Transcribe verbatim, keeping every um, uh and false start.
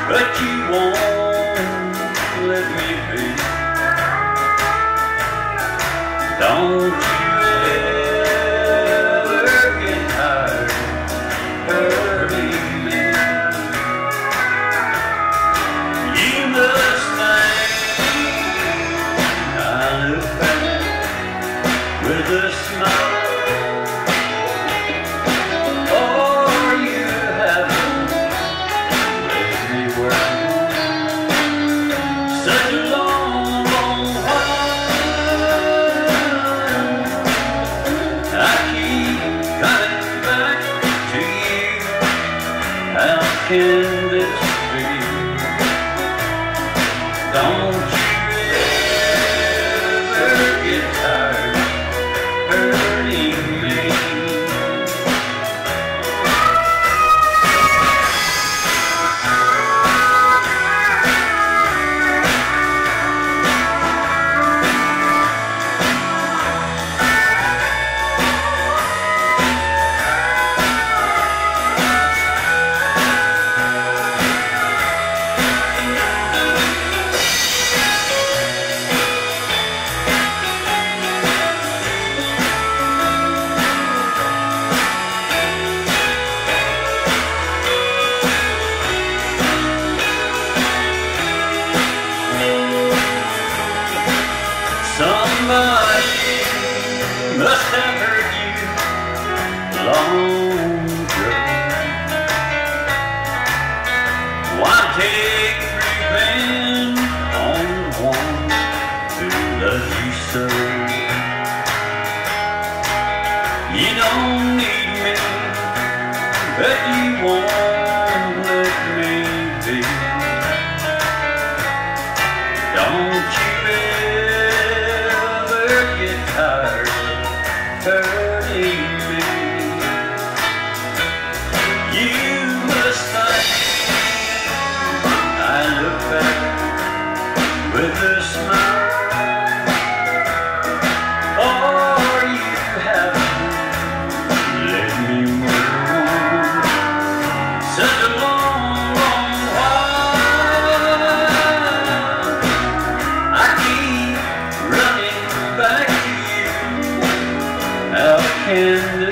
but you won't let me be. Don't you ever get tired hurting me. You must think I look back with a smile. Can this be? Don't you ever get tired hurting me? Somebody must have hurt you long ago. Why take revenge on the one who loves you so? You don't need me, but you won't let me be. Don't you get tired hurting me. You must think I look back with a smile, or you haven't let me move on such a long, long while. I keep running back to you. How can